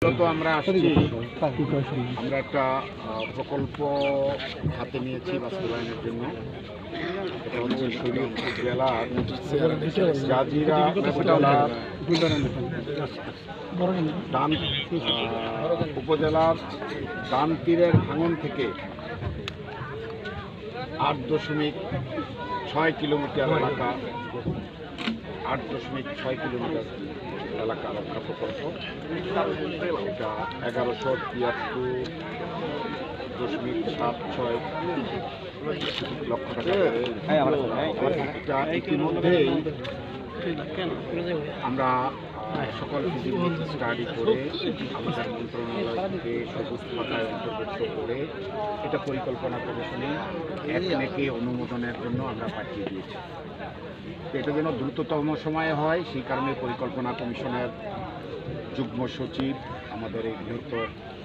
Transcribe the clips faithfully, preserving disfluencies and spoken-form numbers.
মূলত আমরা আসছি, আমরা একটা প্রকল্প হাতে নিয়েছি বাস্তবায়নের জন্য। এটা হচ্ছে শরীয়তপুর জেলার জাজিরা উপজেলার ডান উপজেলার ডান তীরের ভাঙন থেকে আট দশমিক ছয় কিলোমিটার এলাকা আট দশমিক ছয় কিলোমিটার এলাকা রক্ষা প্রকল্প। এটা এগারোশো তিয়াত্তর দশমিক সাত ছয় লক্ষ টাকা। এটা ইতিমধ্যেই আমরা সকল স্টাডি করে আমাদের মন্ত্রণালয় থেকে সবুজ খাতায় অন্তর্ভুক্ত করে এটা পরিকল্পনা কমিশনে এক নেকে অনুমোদনের জন্য আমরা পাঠিয়ে দিয়েছি। এটা যেন দ্রুততম সময়ে হয় সেই কারণে পরিকল্পনা কমিশনের যুগ্ম সচিব আমাদের এই বৃহত্তর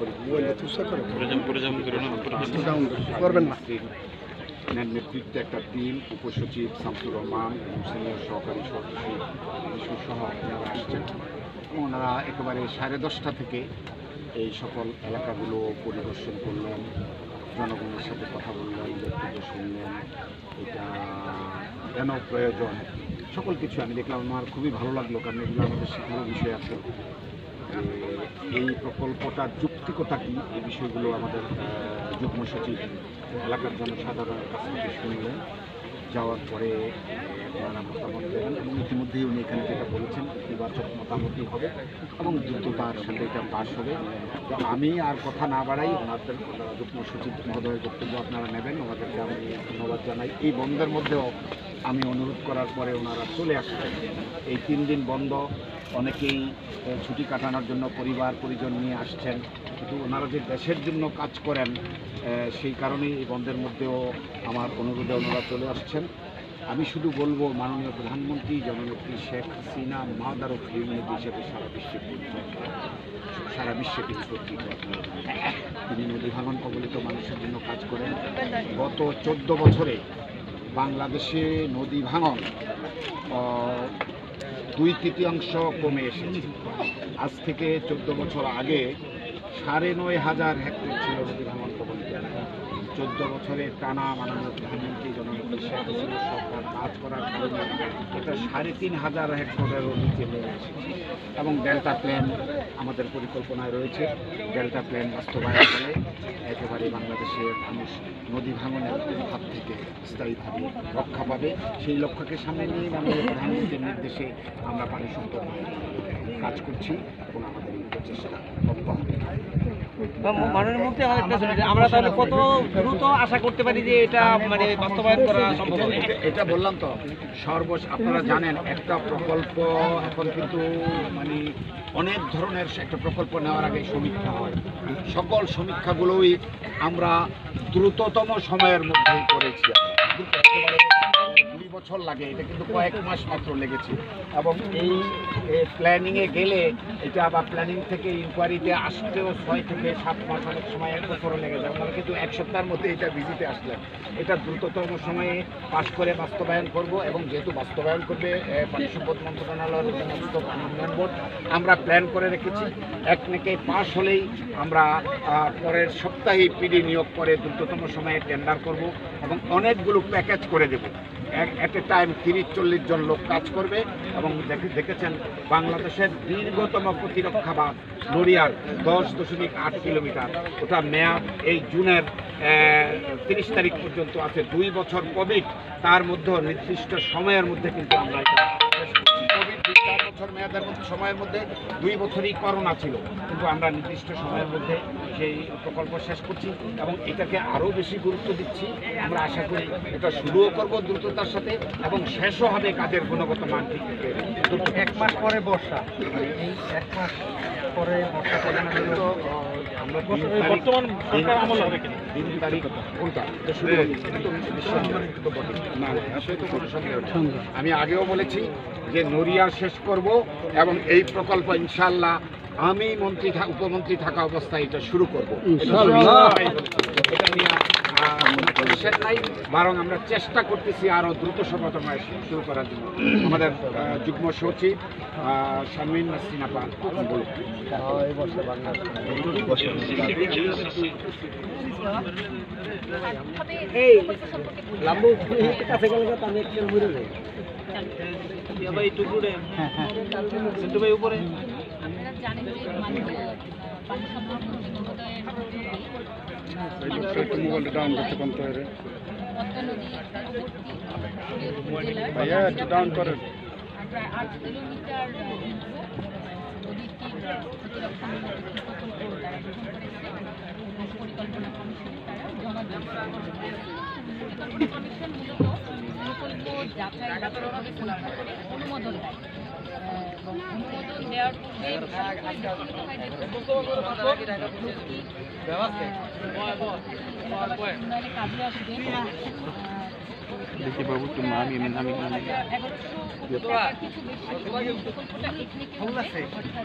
নেতৃত্বে একটা টিম, উপসচিব শামসুর রহমান এবং সিনিয়র সহকারী সচিব সহ আপনারা আসছেন। ওনারা একেবারে সাড়ে দশটা থেকে এই সকল এলাকাগুলো পরিদর্শন করলেন, জনগণের সাথে কথা বললেন, বক্তব্য শুনলেন, এটা কেন প্রয়োজন সকল কিছু আমি দেখলাম। আমার খুবই ভালো লাগলো, কারণ এগুলো আমাদের শেখানোর বিষয় আছে। এই প্রকল্পটার যৌক্তিকতা কী এই বিষয়গুলো আমাদের যুগ্ম সচিব এলাকার জনসাধারণের কাছ থেকে শুনলেন। যাওয়ার পরে ওনারা মতামত দেবেন এবং ইতিমধ্যেই উনি এখানে যেটা বলেছেন ইতিবাচক মতামতই হবে এবং দ্রুততার সাথে এটা পাস হবে। তো আমি আর কথা না বাড়াই, ওনাদের যুগ্ম সচিব মহোদয়ের বক্তব্য আপনারা নেবেন। ওনাদেরকে আমি ধন্যবাদ জানাই। এই বন্ধের মধ্যেও আমি অনুরোধ করার পরে ওনারা চলে আসছেন। এই তিন দিন বন্ধ, অনেকেই ছুটি কাটানোর জন্য পরিবার পরিজন নিয়ে আসছেন, কিন্তু ওনারা যে দেশের জন্য কাজ করেন সেই কারণেই এই বন্ধের মধ্যেও আমার অনুরোধে ওনারা চলে আসছেন। আমি শুধু বলবো, মাননীয় প্রধানমন্ত্রী জননেত্রী Sheikh Hasina mother of humanity হিসেবে সারা বিশ্বে পরিচিত, সারা বিশ্বে তিনি পরিচিত। তিনি নদী ভাঙন কবলিত মানুষের জন্য কাজ করেন। গত চোদ্দ বছরে বাংলাদেশে নদী ভাঙন দুই তৃতীয়াংশ কমে এসেছে। আজ থেকে চোদ্দ বছর আগে সাড়ে নয় হাজার হেক্টর ছিল নদী ভাঙন কবলিত এলাকা। চোদ্দ বছরে টানা মাননীয় প্রধানমন্ত্রী জননেত্রী শেখ হাসিনার সরকার কাজ করার কারণে এটা সাড়ে তিন হাজার হেক্টরেরও নিচে নেমে এসেছে এবং ডেল্টা প্ল্যান আমাদের পরিকল্পনায় রয়েছে। ডেল্টা প্ল্যান বাস্তবায়ন করে একেবারে বাংলাদেশের মানুষ নদী ভাঙনের হাত থেকে স্থায়ীভাবে রক্ষা পাবে। সেই লক্ষ্যকে সামনে নিয়ে মাননীয় প্রধানমন্ত্রীর নির্দেশে আমরা পানি সম্পদ কাজ করছি এবং আমাদের এই প্রচেষ্টা অব্যাহত। মাননীয় মন্ত্রী, আমরা তাহলে কত দ্রুত আশা করতে পারি যে এটা মানে বাস্তবায়ন করা সম্ভব হবে? এটা বললাম তো, সর্বশ আপনারা জানেন একটা প্রকল্প এখন কিন্তু মানে অনেক ধরনের একটা প্রকল্প নেওয়ার আগে সমীক্ষা হয়। সকল সমীক্ষাগুলোই আমরা দ্রুততম সময়ের মধ্যে করেছি। দুই বছর লাগে, এটা কিন্তু কয়েক মাস মাত্র লেগেছে এবং এই প্ল্যানিংয়ে গেলে এটা বা প্ল্যানিং থেকে ইনকোয়ারিতে আসতেও ছয় থেকে সাত মাস, অনেক সময় এক বছরও লেগে যায়। আমরা কিন্তু এক সপ্তাহের মধ্যে এটা ভিজিটে আসলেন। এটা দ্রুততম সময়ে পাস করে বাস্তবায়ন করব এবং যেহেতু বাস্তবায়ন করবে পানি সম্পদ মন্ত্রণালয়ের সমস্ত পানি উন্নয়ন বোর্ড, আমরা প্ল্যান করে রেখেছি এক নেকে পাস হলেই আমরা পরের সপ্তাহে পিডি নিয়োগ করে দ্রুততম সময়ে টেন্ডার করব এবং অনেকগুলো প্যাকেজ করে দেব। এট এ টাইম তিরিশ চল্লিশ জন লোক কাজ করবে এবং দেখেছেন বাংলাদেশের দীর্ঘতম প্রতিরক্ষা বাঁধ নড়িয়ার দশ দশমিক আট কিলোমিটার, ওটা মেয়াদ এই জুনের তিরিশ তারিখ পর্যন্ত আছে। দুই বছর কোভিড, তার মধ্যে নির্দিষ্ট সময়ের মধ্যে কিন্তু আমরা এটা কোভিড দুই চার বছর মেয়াদের মধ্যে সময়ের মধ্যে দুই বছরই করোনা ছিল, কিন্তু আমরা নির্দিষ্ট সময়ের মধ্যে সেই প্রকল্প শেষ করছি এবং এটাকে আরও বেশি গুরুত্ব দিচ্ছি। আমরা আশা করি এটা শুরুও করব দ্রুততার সাথে এবং শেষও হবে কাজের গুণগত মান ঠিক থেকে। এক মাস পরে বর্ষা, এই এক মাস পরে বর্ষা তো আমরা বর্তমান সরকার আমল হবে কিনা তিন তারিখ কোনটা এটা শুরু হবে না, সে তো কোনো সন্দেহ নেই। আমি আগেও বলেছি যে নড়িয়া শেষ করব এবং এই প্রকল্প ইনশাল্লাহ আমি মন্ত্রী উপমন্ত্রী থাকা অবস্থায় এটা শুরু করবো। এটা নিয়ে পজিশন নাই, বরং আমরা চেষ্টা করতেছি আরও দ্রুত সময় শুরু করার জন্য। আমাদের আহ, যুগ্ম সচিব আহ, শারমিন নাসরিন আপা বলুন। এই লাম্বু কাছে গেলে তো আমি একটু মুড়ে যাই ভাই টুকুরে সিন্টু ভাই উপরে আপনারা জানেন যে মাননীয় পানি সম্পদ মন্ত্রী মহোদয়ের মোবাইলটা ডাউন করতে পারতো পদ্মা নদী তীরবর্তী শরীয়তপুর জেলার ভাইয়া একটু ডাউন করেন। প্রায় আট কিলোমিটার দীর্ঘ নদীর তীর প্রতিরক্ষামূলক একটি প্রকল্প তারা গ্রহণ করেছে এবং পরিকল্পনা কমিশন তারা জমা দিয়েছে। পরিকল্পনা কমিশন মূলত প্রকল্প যাচাই বাস্তবভাবে পরীক্ষা করে অনুমোদন দেয় এবং অনুমোদন দেওয়ার পূর্বে বিশেষ করে দেখতে হয় যে প্রকল্পটি উন্নয়নে কাজে আসবে। দেখি বাবু তুমি আমি আমি আমি এগারোশো কোটি টাকার কিছু বেশি প্রকল্পটা এথনিকে হবে, অর্থাৎ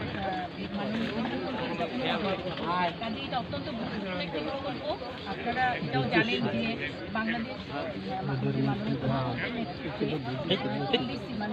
আর কাজে এটা অত্যন্ত গুরুত্বপূর্ণ একটি প্রকল্প। আপনারা এটাও জানেন যে বাংলাদেশ মাননীয় প্রধানমন্ত্রীর নেতৃত্বে এলডিসি মানে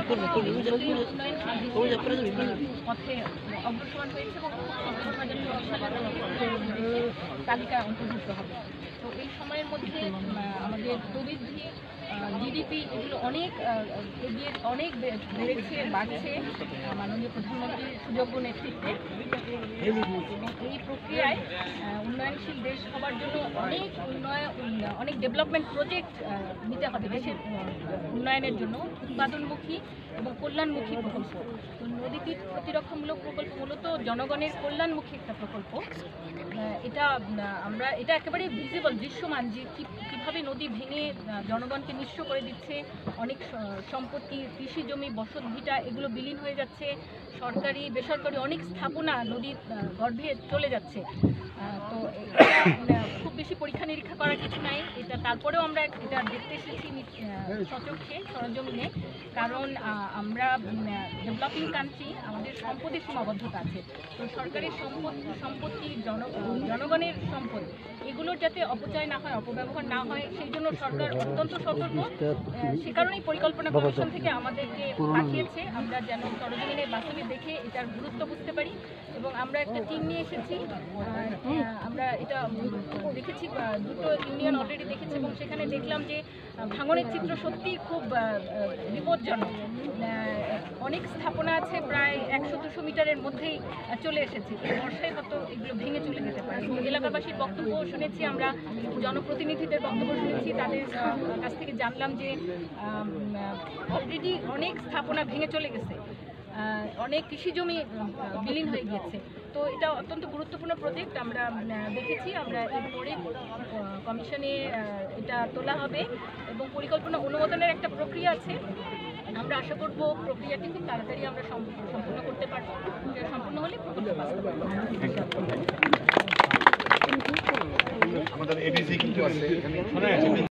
উন্নয়ন পথে অগ্রসর হয়েছে এবং দু হাজার চব্বিশ সালের তালিকায় অন্তর্ভুক্ত হবে। তো এই সময়ের মধ্যে আমাদের প্রবৃদ্ধি জিডিপি এগুলো অনেক এগিয়ে অনেক বেড়েছে বাড়ছে মাননীয় প্রধানমন্ত্রীর সুযোগ্য নেতৃত্বে এবং এই প্রক্রিয়ায় উন্নয়নশীল দেশ হওয়ার জন্য অনেক উন্নয়ন অনেক ডেভেলপমেন্ট প্রজেক্ট নিতে হবে দেশের উন্নয়নের জন্য, উৎপাদনমুখী এবং কল্যাণমুখী প্রকল্প। তো নদী তীর প্রতিরক্ষামূলক প্রকল্প মূলত জনগণের কল্যাণমুখী একটা প্রকল্প। এটা আমরা এটা একেবারে ভিজিবল দৃশ্যমান যে কীভাবে নদী ভেঙে জনগণকে নিঃস্ব করে দিচ্ছে, অনেক সম্পত্তি কৃষি জমি বসত ভিটা এগুলো বিলীন হয়ে যাচ্ছে, সরকারি বেসরকারি অনেক স্থাপনা নদীর গর্ভে চলে যাচ্ছে। তো এটা খুব বেশি পরীক্ষা নিরীক্ষা করার কিছু নাই, এটা তারপরেও আমরা এটা দেখতে এসেছি সচক্ষে সরজমিনে, কারণ আমরা ডেভেলপিং কান্ট্রি, আমাদের সম্পদের সীমাবদ্ধতা আছে। তো সরকারি সম্পদ সম্পত্তি জন জনগণের সম্পদ এগুলোর যাতে অপচয় না হয়, অপব্যবহার না হয়, সেই জন্য সরকার অত্যন্ত সতর্ক। সে কারণেই পরিকল্পনা কমিশন থেকে আমাদেরকে পাঠিয়েছে আমরা যেন সরজমিনে বাস্তবে দেখে এটার গুরুত্ব বুঝতে পারি এবং আমরা একটা টিম নিয়ে এসেছি। আমরা এটা দেখেছি, দুটো ইউনিয়ন অলরেডি দেখেছি এবং সেখানে দেখলাম যে ভাঙনের চিত্র সত্যিই খুব বিপজ্জনক। অনেক স্থাপনা আছে প্রায় একশো দুশো মিটারের মধ্যেই চলে এসেছে, এই বর্ষায় হয়তো এগুলো ভেঙে চলে যেতে পারে। এলাকাবাসীর বক্তব্য শুনেছি, আমরা জনপ্রতিনিধিদের বক্তব্য শুনেছি, তাদের কাছ থেকে জানলাম যে অলরেডি অনেক স্থাপনা ভেঙে চলে গেছে, অনেক কৃষি জমি বিলীন হয়ে গিয়েছে। তো এটা অত্যন্ত গুরুত্বপূর্ণ প্রজেক্ট আমরা দেখেছি। আমরা এরপরে কমিশনে এটা তোলা হবে এবং পরিকল্পনা অনুমোদনের একটা প্রক্রিয়া আছে। আমরা আশা করব প্রক্রিয়াটি খুব তাড়াতাড়ি আমরা সম্পূর্ণ করতে পারবো। সম্পূর্ণ হলে প্রকল্প বাস্তবায়ন আমাদের এডিসি কিন্তু আছে এখানে।